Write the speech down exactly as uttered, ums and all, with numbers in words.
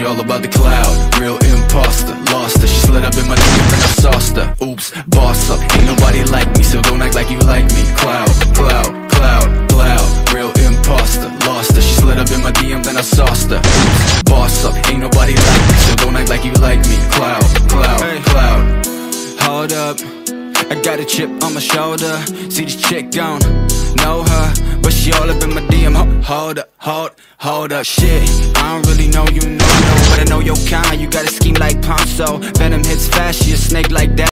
She all about the cloud, real imposter. Lost her, she slid up in my D M and I sauced her. Oops, boss up, ain't nobody like me, so don't act like you like me. Cloud, cloud, cloud, cloud, real imposter. Lost her, she slid up in my D M then I sauced her. Oops, boss up, ain't nobody like me, so don't act like you like me. Cloud, cloud, hey. Cloud. Hold up, I got a chip on my shoulder. See this chick don't know her, but she all up in my D M. Hold up, hold, hold up. Shit, I don't really know you, know, know, but I know your kind. You got a scheme like Ponzo. Venom hits fast, she a snake like that.